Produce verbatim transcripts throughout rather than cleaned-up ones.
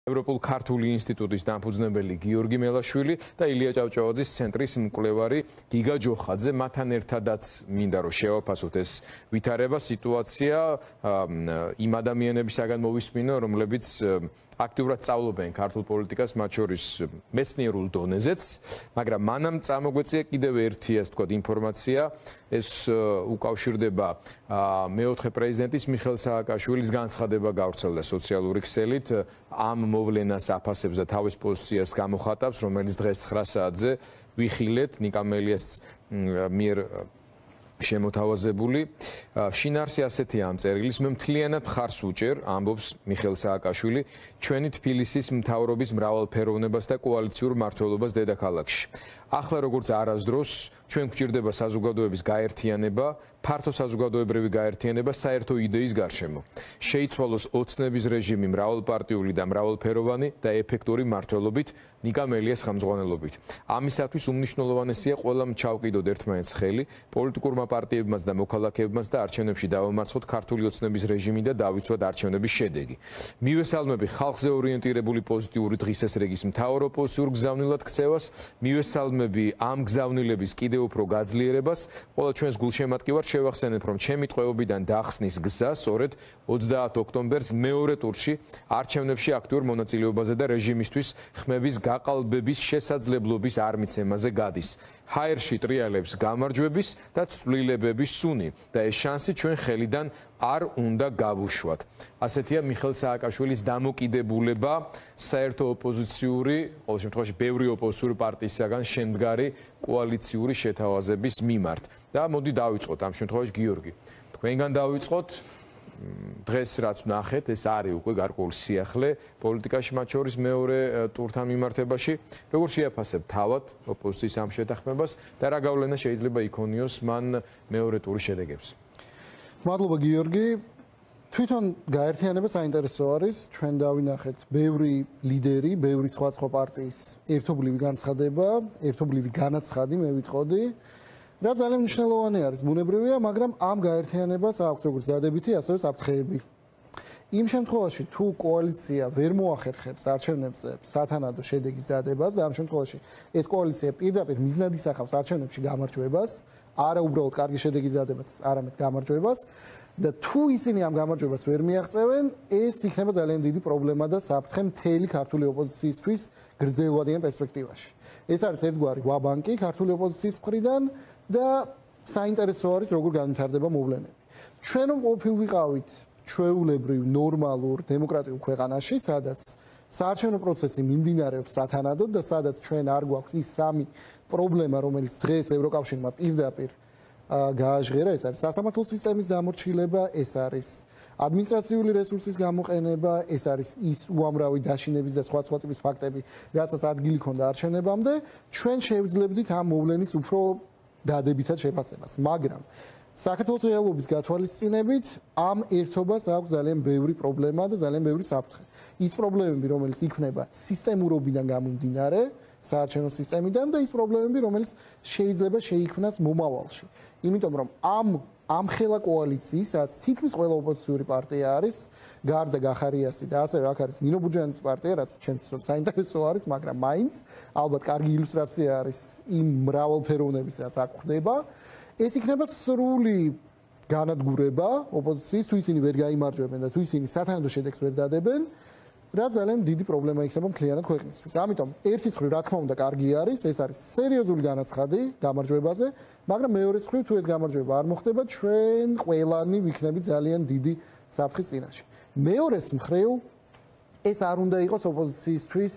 ევროპულ ქართული ინსტიტუტის დამფუძნებელი გიორგი მელაშვილი და ილია ჭავჭავაძის ცენტრის მკვლევარი გიგა ჯოხაძე. მათთან ერთადაც მინდა რომ შევაფასოთ ეს ვითარება, სიტუაცია იმ ადამიანებისაგან მოვისმინო, რომლებიც აქტიურად სწავლობენ ქართულ პოლიტიკას, მათ შორის მეცნიერულ დონეზეც, მაგრამ მანამ წამოგვეწია კიდევ ერთი, ასე ვთქვათ, ინფორმაცია, ეს უკავშირდება მეოთხე პრეზიდენტის მიხეილ სააკაშვილის განცხადება გავრცელდა სოციალური ქსელით, ამ მოვლენას აფასებს და თავის პოზიციას გამოხატავს, რომელიც დღეს ცხრა საათზე ვიხილეთ ნიკა მელიას მიერ შემოთავაზებული. შინაარსი ასეთია ამ წერილის, მე მთლიანად მხარს ვუჭერ, ამბობს მიხეილ სააკაშვილი, ჩვენი თბილისის მთავრობის მრავალფეროვნებას და კოალიციურ მმართველობას დედაქალაქში. ახლა როგორც არასდროს ჩვენ გვჭირდება საზოგადოების გაერთიანება, ფართო საზოგადოებრივი გაერთიანება საერთო იდეის გარშემო. შეიცვალოს ოცნების რეჟიმი მრავალპარტიული და მრავალფეროვანი და ეფექტური მმართველობით ნიკა მელიას ხელმძღვანელობით. ამისათვის უმნიშვნელოვანესია ყველამ ჩავყიდოთ ერთმანეთს ხელი, პოლიტიკურმა პარტიებმაც და მოქალაქეებმაც და არჩევნებში დავამარცხოთ ქართული ოცნების რეჟიმი და დავიცვათ არჩევნების შედეგი. მივესალმები ხალხზე ორიენტირებული პოზიტიური დღისესრიგის მთავარ ოპოზიციურ გზავნილად ქცევას, მივესალმები ამ გზავნილების კიდევ უფრო გაძლიერებას. ყველა ჩვენს გულშემატკივარს შევახსენებ, რომ ჩემი ტყვეობიდან დახსნის გზა სწორედ ოცდაათ ოქტომბერს მეორე ტურში არჩევნებში აქტიურ მონაწილეობაზე და რეჟიმისთვის ხმების გაყალბების შესაძლებლობის არმიცემაზე გადის. ჰაერში ტრიალებს გამარჯვების და ცვლილებების სუნი და ეს შანსი ჩვენ ხელიდან არ უნდა გავუშვათ. ასეთია მიხეილ სააკაშვილის დამოკიდებულება საერთო ოპოზიციური, ყოველ შემთხვევაში ბევრი ოპოზიციური პარტიისაგან შემდგარი კოალიციური შეთავაზების მიმართ. და მოდი დავიწყოთ ამ შემთხვევაში გიორგი. თქვენგან დავიწყოთ. დღეს რაც ვნახეთ, ეს არის უკვე გარკვეული სიახლე პოლიტიკაში, მათ შორის მეორე ტურთან მიმართებაში. როგორ შეაფასებ თავად ოპოზიციის ამ შეთანხმებას და რა გავლენა შეიძლება იქონიოს მან მეორე ტურის შედეგებს? მადლობა გიორგი. თვითონ გაერთიანება საინტერესო არის. ჩვენ დავინახეთ ბევრი ლიდერი, ბევრი სხვა სხვა პარტიის ერთობლივი განცხადება, ერთობლივი განაცხადი, მე ვიტყოდი. რა ძალიან მნიშვნელოვანი არის, ბუნებრივია, მაგრამ ამ გაერთიანებას აქვს როგორც დადებითი, ასევე საფრთხეები. იმ შემთხვევაში, თუ კოალიცია ვერ მოახერხებს არჩევნებზე სათანადო შედეგის დადებას და ამ შემთხვევაში ეს კოალიცია პირდაპირ მიზნად ისახავს არჩევნებში გამარჯვებას, არა უბრალოდ კარგი შედეგის დადებას, არამედ გამარჯვებას და თუ ისინი ამ გამარჯვებას ვერ მიაღწევენ, ეს იქნება ძალიან დიდი პრობლემა და საფრთხე მთელი ქართული ოპოზიციისთვის გრძელვადიან პერსპექტივაში. ეს არის ერთგვარი ვაბანკი ქართული ოპოზიციის მხრიდან და საინტერესო არის როგორ განვითარდება მოვლენები. ჩვენ რომ ყოფილ ვიყავით ჩვეულებრივ ნორმალურ დემოკრატიულ ქვეყანაში, სადაც საარჩევნო პროცესი მიმდინარეობს სათანადოდ და სადაც ჩვენ არ გვაქვს ის სამი პრობლემა, რომელიც დღეს ევროკავშირმა პირდაპირ გააჟღერა, ეს არის სასამართლო სისტემის დამორჩილება, ეს არის ადმინისტრაციული რესურსის გამოყენება, ეს არის ის უამრავი დაშინების და სხვა სხვა ტიპის ფაქტები, რაცაც ადგილი ჰქონდა არჩევნებამდე, ჩვენ შევძლებდით ამ მოვლენის უფრო დადებითად შეფასებას, მაგრამ საქართველოს რეალობის გათვალისწინებით ამ ერთობას აქვს ძალიან ბევრი პრობლემა და ძალიან ბევრი საფრთხე. ის პრობლემები, რომელიც იქნება სისტემურობიდან გამომდინარე, საარჩევნო სისტემიდან და ის პრობლემები, რომელიც შეიძლება შეიქმნას მომავალში. იმიტომ რომ ამ ამხელა კოალიციისას თითქმის ყველა ოპოზიციური პარტია არის, გარდა გახარიასი და ასევე აქ არის ნინო ბურჯანის პარტია, რაც ჩემთვის საინტერესო არის, მაგრამ მაინც ალბათ კარგი ილუსტრაცია არის იმ მრავალფეროვნების, რაც აქ ხდება. ეს იქნება სრული განადგურება ოპოზიციის, თუ ისინი ვერ გაიმარჯვებენ და თუ ისინი სათანადო შედეგს ვერ დადებენ, რა ძალიან დიდი პრობლემა იქნება მთლიანად ქვეყნისთვის. ამიტომ ერთის მხრივ რა თქმა უნდა კარგი არის, ეს არის სერიოზული განაცხადი გამარჯვებაზე, მაგრამ მეორეს მხრივ თუ ეს გამარჯვება არ მოხდება, ჩვენ ყველანი ვიქნებით ძალიან დიდი საფრთხის წინაშე. მეორეს მხრივ ეს არ უნდა იყოს ოპოზიციისთვის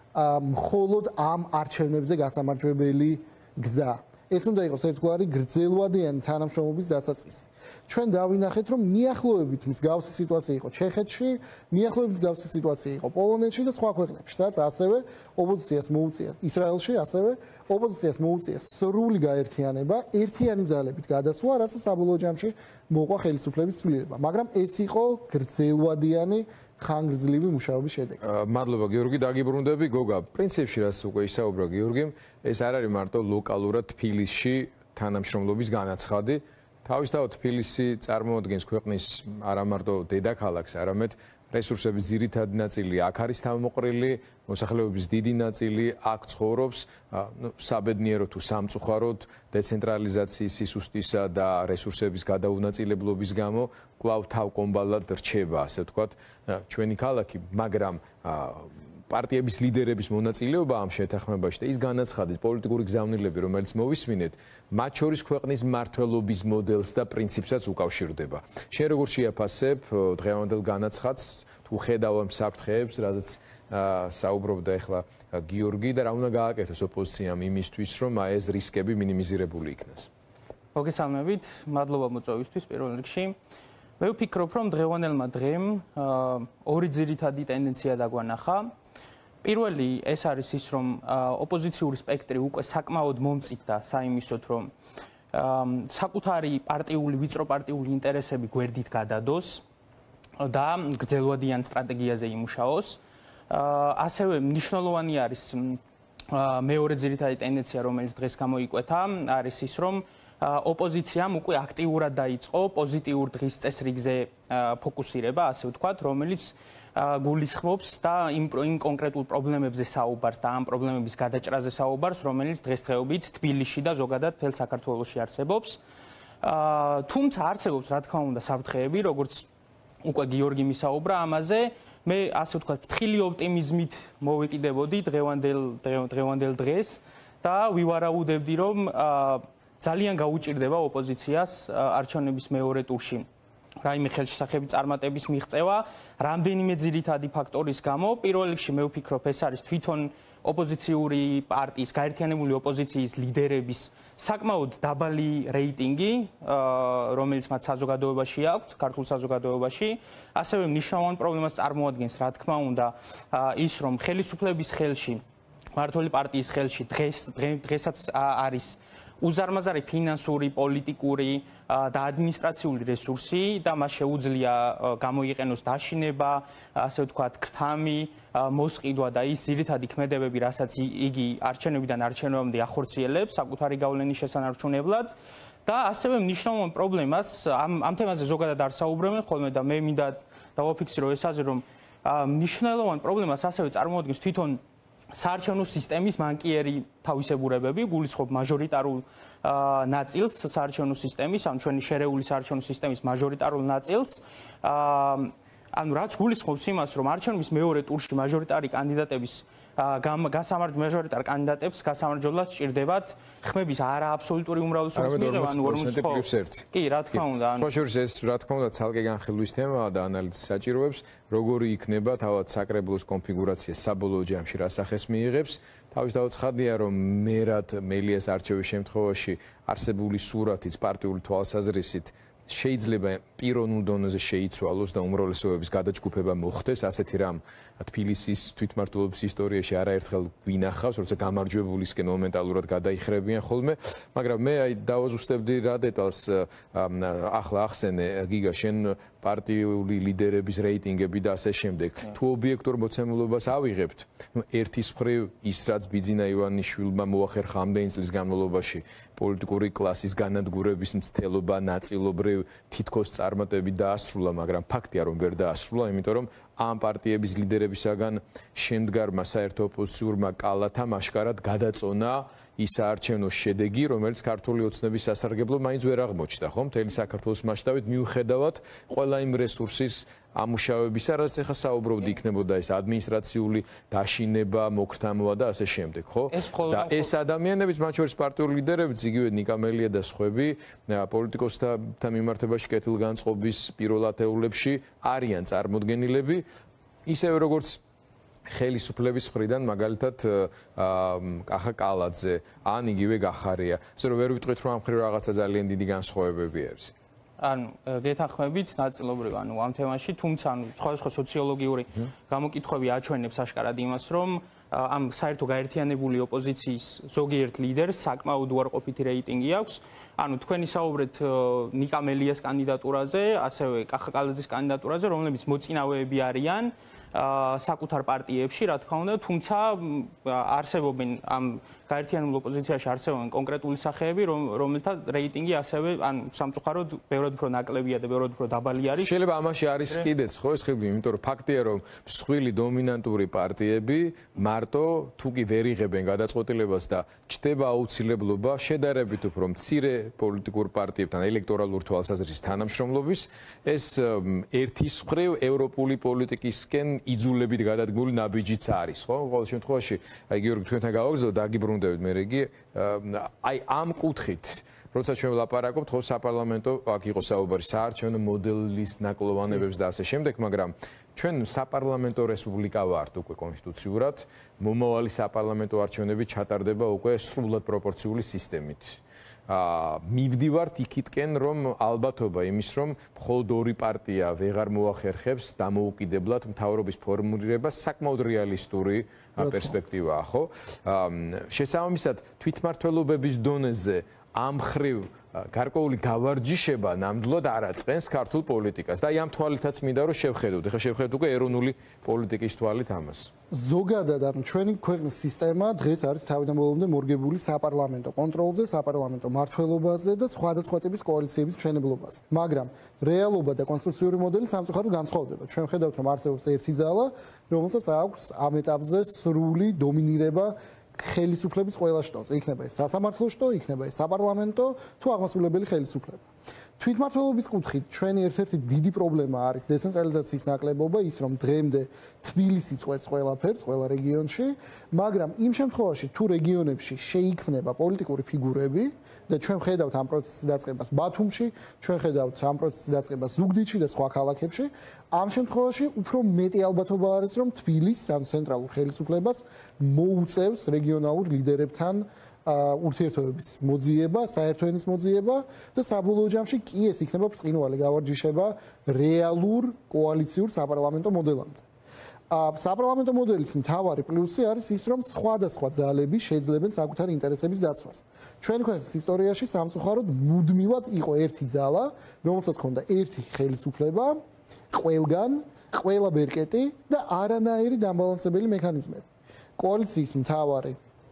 მხოლოდ ამ არჩევნებზე გასამარჯვებელი გზა. ეს უნდა იყოს ერთგვარი გრძელვადიანი თანამშრომლობის დასაწყისი. ჩვენ დავინახეთ, რომ მიახლოებით მსგავსი სიტუაცია იყო ჩეხეთში, მიახლოებით მსგავსი სიტუაცია იყო პოლონეთში და სხვა ქვეყნებში, სადაც ასევე ოპოზიციას მოუწია ისრაელში, ასევე ოპოზიციას მოუწია სრული გაერთიანება, ერთიანი ძალებით გადასვლა, რაც საბოლოო ჯამში მოყვა ხელისუფლების ცვლილება. მაგრამ ეს იყო გრძელვადიანი ხანგრძლივი მუშაობის შედეგი. მადლობა გიორგი, დაგიბრუნდები გოგა. პრინციპში რაც უკვე ისაუბრა გიორგიმ, ეს არ არის მარტო ლოკალურად თბილისში თანამშრომლობის განაცხადი. თავისთავად თბილისი წარმოადგენს ქვეყნის არა მარტო დედაქალაქს, არამედ რესურსების ძირითადი ნაწილი აქ არის თავმოყრილი, მოსახლეობის დიდი ნაწილი აქ ცხოვრობს, ნუ საბედნიერო თუ სამწუხაროდ დეცენტრალიზაციის სისუსტისა და რესურსების გადაუნაწილებლობის გამო კვლავ თავკომბალად რჩება, ასე ვთქვათ, ჩვენი ქალაქი, მაგრამ პარტიების ლიდერების მონაწილეობა ამ შეთანხმებაში და ის განაცხადის პოლიტიკური გზავნილები, რომელიც მოვისმინეთ, მათ შორის ქვეყნის მმართველობის მოდელს და პრინციპსაც უკავშირდება. შენ როგორ შეაფასებ დღევანდელ განაცხადს, თუ ხედავ ამ საფრთხეებს, რაზეც საუბრობდა ახლა გიორგი და რა უნდა გააკეთოს ოპოზიციამ იმისთვის, რომ აი ეს რისკები მინიმიზირებული იქნას. მოგესალმებით, მადლობა მოწვევისთვის პირველ რიგში. მე ვფიქრობ, რომ დღევანდელმა დღემ ორი ძირითადი ტენდენცია დაგვანახა. პირველი ეს არის ის, რომ ოპოზიციური სპექტრი უკვე საკმაოდ მომწიფდა საიმისოდ, რომ საკუთარი პარტიული, ვიწრო პარტიული ინტერესები გვერდით გადადოს და გრძელვადიან სტრატეგიაზე იმუშაოს. ასევე მნიშვნელოვანი არის მეორე ძირითადი ტენდენცია, რომელიც დღეს გამოიკვეთა, არის ის, რომ ოპოზიციამ უკვე აქტიურად დაიწყო პოზიტიურ დღის წესრიგზე ფოკუსირება, ასე ვთქვათ, რომელიც გულისხმობს და იმ იმ კონკრეტულ პრობლემებზე საუბარს და ამ პრობლემების გადაჭრაზე საუბარს, რომელიც დღესდღეობით თბილისში და ზოგადად მთელ საქართველოში არსებობს. თუმცა არსებობს, რა თქმა უნდა, საფრთხეები, როგორც უკვე გიორგი მისაუბრა ამაზე. მე ასე ვთქვათ, ფრთხილი ოპტიმიზმით მოვეკიდებოდი დღევანდელ დღევანდელ დღეს და ვივარაუდებდი, რომ ძალიან გაუჭირდება ოპოზიციას არჩევნების მეორე ტურში რაიმე ხელშესახები წარმატების მიღწევა, რამდენიმე ძირითადი ფაქტორის გამო. პირველ რიგში მე ვფიქრობ, ეს არის თვითონ ოპოზიციური პარტიის, გაერთიანებული ოპოზიციის ლიდერების საკმაოდ დაბალი რეიტინგი, რომელიც მათ საზოგადოებაში აქვთ, ქართულ საზოგადოებაში. ასევე მნიშვნელოვან პრობლემას წარმოადგენს, რა თქმა უნდა, ის, რომ ხელისუფლების ხელში, მმართველი პარტიის ხელში დღეს დღესაც არის უზარმაზარი ფინანსური, პოლიტიკური და ადმინისტრაციული რესურსი და მას შეუძლია გამოიყენოს დაშინება, ასე ვთქვათ, ქრთამი, მოსყიდვა და ის ძირითადი ქმედებები, რასაც იგი არჩევნებიდან არჩევნებამდე ახორციელებს საკუთარი გავლენის შესანარჩუნებლად. და ასევე მნიშვნელოვან პრობლემას ამ ამ თემაზე ზოგადად არ საუბრობენ ხოლმე და მე მინდა დავაფიქსირო ეს აზრი, რომ მნიშვნელოვან პრობლემას ასევე წარმოადგენს თვითონ საარჩევნო სისტემის მანკიერი თავისებურებები, გულისხმობ მაჟორიტარულ ნაწილს საარჩევნო სისტემის, ან ჩვენი შერეული საარჩევნო სისტემის მაჟორიტარულ ნაწილს. ანუ რაც გულისხმობს იმას, რომ არჩევნების მეორე ტურში მაჟორიტარი კანდიდატების გასამარჯვებლად მაჟორიტარ კანდიდატებს გასამარჯვებლად სჭირდებათ ხმების არა აბსოლუტური უმრავლესობის მიღება, ანუ ორმოცი პროცენტი პლუს ერთი. კი, რა თქმა უნდა, ანუ ხოშურს ეს რა თქმა უნდა ცალკე განხილვის თემაა და ანალიზის საჭიროებს, როგორი იქნება თავად საკრებულოს კონფიგურაცია საბოლოო ჯამში რა სახეს მიიღებს. თავისთავად ცხადია, რომ მერად მელიას არჩევის შემთხვევაში არსებული სურათიც პარტიული თვალსაზრისით შეიძლება პიროვნულ დონეზე შეიცვალოს და უმრავლესობების გადაჯგუფება მოხდეს, ასეთი რამ თბილისის თვითმმართველობის ისტორიაში არაერთხელ გვინახავს, როცა გამარჯვებულისკენ მომენტალურად გადაიხრებიან ხოლმე, მაგრამ მე აი დავაზუსტებდი რა დეტალს ახლა ახსენე გიგა შენ პარტიული ლიდერების რეიტინგები და ასე შემდეგ. თუ ობიექტურ მოცემულობას ავიღებთ, ნუ ერთის მხრივ ის რაც ბიძინა ივანიშვილმა მოახერხა ამდენი წლის განმავლობაში პოლიტიკური კლასის განადგურების მცდელობა ნაწილობრივ თითქოს წარმატებით დაასრულა, მაგრამ ფაქტია რომ ვერ დაასრულა, იმიტომ რომ ამ პარტიების ლიდერებისაგან შემდგარმა საერთო ოპოზიციურმა კალათამ აშკარად გადაწონა ის საარჩევნო შედეგი, რომელიც ქართული ოცნების სასარგებლოდ მაინც ვერ აღმოჩნდა, ხო? მთელი საქართველოს მასშტაბით მიუხედავად ყველა იმ რესურსის ამუშავებისა, რაც ახლა საუბრობდი, იქნებოდა ეს ადმინისტრაციული დაშინება, მოქრთამოა და ასე შემდეგ, ხო? და ეს ადამიანების, მათ შორის პარტიული ლიდერებიც, იგივე ნიკა მელია და სხვები, პოლიტიკოსთა მიმართებაში კეთილგანწყობის პირველ ათეულებში არიან წარმოდგენილები, ისევე როგორც ხელისუფლების მხრიდან მაგალითად კახა კალაძე ან იგივე გახარია. ასე რომ ვერ ვიტყვით რომ ამ მხრივ რაღაცა ძალიან დიდი განსხვავებები არის. ანუ გეთანხმებით ნაწილობრივ ანუ ამ თემაში, თუმცა ანუ სხვადასხვა სოციოლოგიური გამოკითხვები აჩვენებს აშკარად იმას, რომ ამ საერთო გაერთიანებული ოპოზიციის ზოგიერთ ლიდერს საკმაოდ უარყოფითი რეიტინგი აქვს. ანუ თქვენი საუბრეთ ნიკა მელიას კანდიდატურაზე, ასევე კახა კალაძის კანდიდატურაზე, რომლებიც მოწინავეები არიან საკუთარ პარტიებში, რა თქმა უნდა, თუმცა არსებობენ ამ გაერთიანებულ ოპოზიციაში არსებობენ კონკრეტული სახეები, რომელთა რეიტინგი ასევე ან სამწუხაროდ ბევრად უფრო ნაკლებია და ბევრად უფრო დაბალი არის. შეიძლება ამაში არის კიდეც ხო ეს ხილბი, იმიტომ რომ ფაქტია რომ მსხვილი დომინანტური პარტიები მარტო თუ კი ვერ იღებენ გადაწყვეტილებას და ჩდება აუცილებლობა შედარებით უფრო მცირე პოლიტიკურ პარტიებთან ელექტორალურ თვალსაზრისით თანამშრომლობის, ეს ერთის მხრივ ევროპული პოლიტიკისკენ იძულებით გადადგმული ნაბიჯიც არის, ხო? ყოველ შემთხვევაში, აი გიორგი თქვენთან გავაგზავნო, დაგიბრუნდებით მე რეგი, აი ამ კუთხით როცა ჩვენ ვლაპარაკობთ, ხო საპარლამენტო აქ იყო საუბარი საარჩევნო მოდელის ნაკლოვანებებს და ასე შემდეგ, მაგრამ ჩვენ საპარლამენტო რესპუბლიკა ვართ უკვე კონსტიტუციურად, მომავალი საპარლამენტო არჩევნები ჩატარდება უკვე სრულად პროპორციული სისტემით. აა მივდივართ იქითკენ, რომ ალბათობა იმის, რომ მხოლოდ ორი პარტია ვეღარ მოახერხებს დამოუკიდებლად მთავრობის ფორმულირებას, საკმაოდ რეალისტური პერსპექტივაა, ხო? შესაბამისად, თვითმმართველობების დონეზე ამ ხრივ გარკვეული გავარჯიშება ნამდვილად არ აწყენს ქართულ პოლიტიკას და აი ამ თვალითაც მინდა რომ შევხედოთ. ეხლა შევხედოთ უკვე ეროვნული პოლიტიკის თვალით ამას. ზოგადად ამ ჩვენი ქვეყნის სისტემა დღეს არის თავიდან ბოლომდე მორგებული საპარლამენტო კონტროლზე, საპარლამენტო მმართველობაზე და სხვადასხვა ტიპის კოალიციების მშენებლობაზე. მაგრამ რეალობა და კონსტიტუციური მოდელი სამწუხაროდ განსხვავდება. ჩვენ ხედავთ რომ არსებობს ერთი ძალა, რომელსაც აქვს ამ ეტაპზე სრული დომინირება ხელისუფლების ყველა შტოზე, იქნება ეს სასამართლო შტო, იქნება ეს საპარლამენტო თუ აღმასრულებელი ხელისუფლება. თვითმმართველობის კუთხით ჩვენი ერთ-ერთი დიდი პრობლემა არის დეცენტრალიზაციის ნაკლებობა, ის რომ დღემდე თბილისი წვეთს ყველაფერს, ყველა რეგიონში, მაგრამ იმ შემთხვევაში თუ რეგიონებში შეიქმნება პოლიტიკური ფიგურები და ჩვენ ხედავთ ამ პროცესის დაწყებას ბათუმში, ჩვენ ხედავთ ამ პროცესის დაწყებას ზუგდიდში და სხვა ქალაქებში, ამ შემთხვევაში უფრო მეტი ალბათობა არის, რომ თბილისს ან ცენტრალურ ხელისუფლებას მოუწევს რეგიონალურ ლიდერებთან ურთიერთობების მოძიება, საერთო ენის მოძიება და საბოლოო ჯამში კი ეს იქნება ბრწყინვალე გავარჯიშება რეალურ კოალიციურ საპარლამენტო მოდელამდე. საპარლამენტო მოდელის მთავარი პლუსი არის ის, რომ სხვადასხვა ძალები შეძლებენ საკუთარი ინტერესების დაცვას. ჩვენი ქვეყნის ისტორიაში სამწუხაროდ მუდმივად იყო ერთი ძალა, რომელსაც ჰქონდა ერთი ხელისუფლება, ყველგან, ყველა ბერკეტი და არანაირი დამბალანსებელი მექანიზმები. კოალიციის მთავარი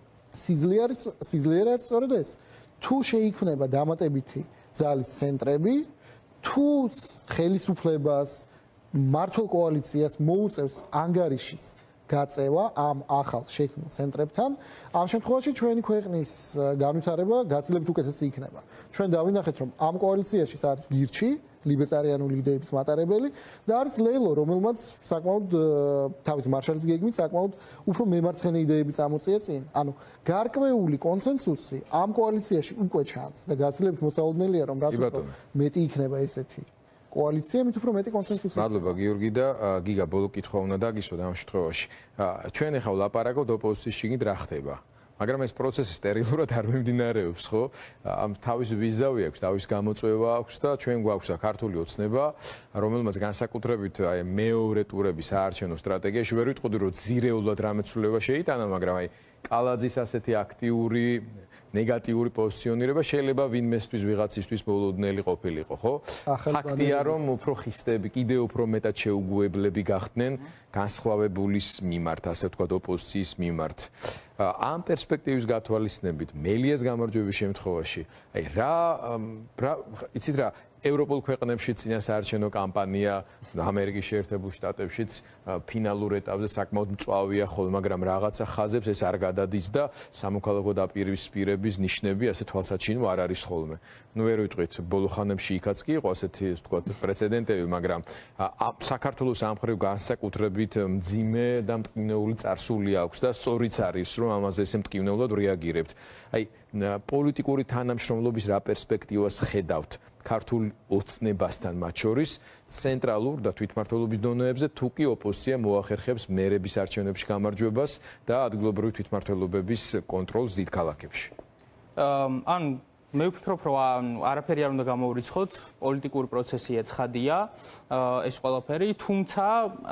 სიზლი არის სიზლიერი არის სწორედ ეს. თუ შეიქმნება დამატებითი ძალის ცენტრები, თუ ხელისუფლებას მართლ კოალიციას მოუწევს ანგარიშის გაწევა ამ ახალ შექმნილ ცენტრებთან, ამ შემთხვევაში ჩვენი ქვეყნის განვითარება გაცილებით უკეთესი იქნება. ჩვენ დავინახეთ, რომ ამ კოალიციაში არის გირჩი, ლიბერტარიანული იდეების მატარებელი და არის ლეილო, რომელმაც საკმაოდ თავის მარშალის გეგმით საკმაოდ უფრო მემარცხენე იდეები წამოწია წინ. ანუ გარკვეული კონსენსუსი ამ კოალიციაში უკვე ჩანს და გაცილებით მოსაოდნელია, რომ რაც უფრო მეტი იქნება ესეთი კოალიცია, მით უფრო მეტი კონსენსუსი. მადლობა გიორგი და გიგა, ბოლო კითხვა უნდა დაგისვათ ამ შემთხვევაში. ჩვენ ახლა ვლაპარაკობთ ოპოზიციის შიგნით რა ხდება. მაგრამ ეს პროცესი სტერილურად არ მიმდინარეობს, ხო? ამ თავის ვიზავი აქვს, თავის გამოწვევა აქვს და ჩვენ გვაქვს ქართული ოცნება, რომელმაც განსაკუთრებით აი მეორე ტურების საარჩევნო სტრატეგიაში ვერ ვიტყოდი, რომ ძირეულად რამე ცვლილება შეიტანა, მაგრამ აი კალაძის ასეთი აქტიური ნეგატიური პოზიციონირება შეიძლება ვინმესთვის ვიღაცისთვის მოულოდნელი ყოფილიყო, ხო? ფაქტია, რომ უფრო ხისტები, კიდევ უფრო მეტად შეუგუებლები გახდნენ განსხვავებულის მიმართ, ასე ვთქვათ, ოპოზიციის მიმართ. ამ პერსპექტივის გათვალისწინებით, მელიას გამარჯვების შემთხვევაში, აი რა, რა, იცით რა, ევროპულ ქვეყნებში წინასაარჩევნო კამპანია, ამერიკის შეერთებულ შტატებშიც ფინალურ ეტაპზე საკმაოდ მწვავეა ხოლმე, მაგრამ რაღაცა ხაზებს ეს არ გადადის და სამოქალაქო დაპირისპირების ნიშნები ასე თვალსაჩინო არ არის ხოლმე. ნუ ვერ ვიტყვით, ბოლო ხანებში იქაც კი იყო ასეთი, ასე ვთქვათ, პრეცედენტები, მაგრამ საქართველოს ამ მხრივ განსაკუთრებით მძიმე და მტკივნეული წარსული აქვს და სწორიც არის, რომ ამაზე ესე მტკივნეულად რეაგირებთ. აი, პოლიტიკური თანამშრომლობის რა პერსპექტივას ხედავთ? ქართულ ოცნებასთან მათ შორის ცენტრალურ და თვითმმართველობის დონეებზე თუ კი ოპოზიცია მოახერხებს მერების არჩევნებში გამარჯვებას და ადგილობრივი თვითმმართველობების კონტროლს დიდ ქალაქებში. ან მე ვფიქრობ, რომ არაფერი არ უნდა გამოურიცხოთ, პოლიტიკური პროცესი ეცხადია ეს ყველაფერი, თუმცა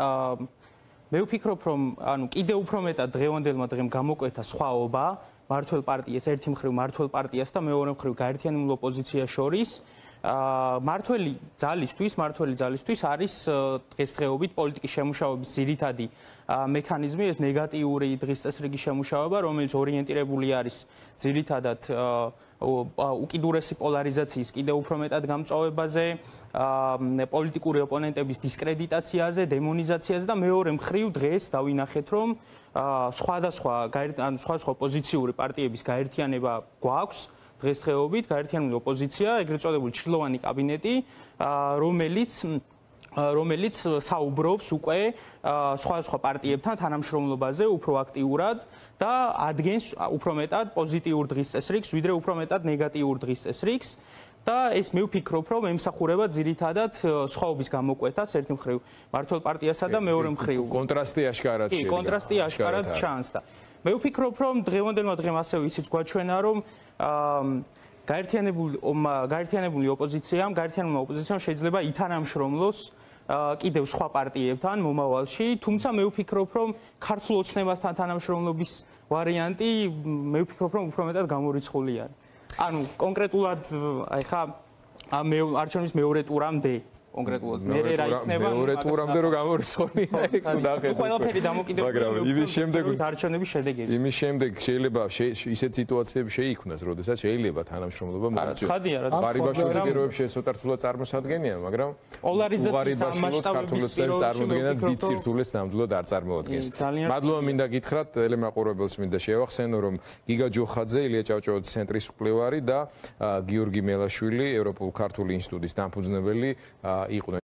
მე ვფიქრობ, რომ ანუ კიდევ უფრო მეტად დღევანდელმა დღემ გამოკვეთა სხვაობა მართლ პარტიას, ერთი მხრივ მართლ პარტიას და მეორე მხრივ გაერთიანებულ ოპოზიციას შორის. მართველი ძალისთვის, მართველი ძალისთვის არის დღესდღეობით პოლიტიკის შემუშავების ძირითადი მექანიზმი, ეს ნეგატიური დღესწესრიგი შემუშავება, რომელიც ორიენტირებული არის ძირითადად უკიდურესი პოლარიზაციის კიდევ უფრო მეტად გამწვავებაზე, პოლიტიკური ოპონენტების დისკრედიტაციაზე, დემონიზაციაზე და მეორე მხრივ დღეს დავინახეთ, რომ სხვადასხვა ან სხვადასხვა პოზიციური პარტიების გაერთიანება გვაქვს დღესდღეობით, გაერთიანებული ოპოზიცია, ეგრეთ წოდებული ჩრდილოვანი კაბინეტი, რომელიც რომელიც საუბრობს უკვე სხვადასხვა პარტიებთან თანამშრომლობაზე უფრო აქტიურად და ადგენს უფრო მეტად პოზიტიურ დღესწესრიგს, ვიდრე უფრო მეტად ნეგატიურ დღესწესრიგს. და ეს მე ვფიქრობ, რომ ემსახურება ძირითადად სხვაობის გამოკვეთას ერთი მხრივ მართლ პარტიასა და მეორე მხრივ კონტრასტი აშკარად შეიძლება. კი, კონტრასტი აშკარად ჩანს და მე ვფიქრობ, რომ დღევანდელმა დღემ ასევე ისიც გვაჩვენა, რომ გაერთიანებული გაერთიანებული ოპოზიციამ, გაერთიანებულმა ოპოზიციამ შეიძლება ითანამშრომლოს კიდევ სხვა პარტიებთან მომავალში, თუმცა მე ვფიქრობ, რომ ქართულ ოცნებასთან თანამშრომლობის ვარიანტი მე ვფიქრობ, რომ უფრო მეტად გამორიცხული არის. ანუ კონკრეტულად აი ხა მე არჩევნების მეორე ტურამდე კონკრეტულად მე რა იქნება მეორე ტურამდე რო გამორიცხულია ეგ ნახეთ ყველაფერი დამოკიდებულია იმის შემდეგ არჩევნების შედეგებზე იმის შემდეგ შეიძლება ისეთ სიტუაციები შეიქმნას როდესაც შეიძლება თანამშრომლობა მოხდეს ხადია რა ბარიბაშვილის პირობებში ეს ცოტა რთულად წარმოსადგენია მაგრამ პოლარიზაციის მასშტაბების პირობებში წარმოადგენს დიდ სირთულეს ნამდვილად არ წარმოადგენს მადლობა მინდა გითხრათ ტელემაყურებელს მინდა შევახსენო რომ გიგა ჯოხაძე ილია ჭავჭავაძის ცენტრის მკვლევარი და გიორგი მელაშვილი ევროპულ ქართული ინსტიტუტის დამფუძნებელი იყვნენ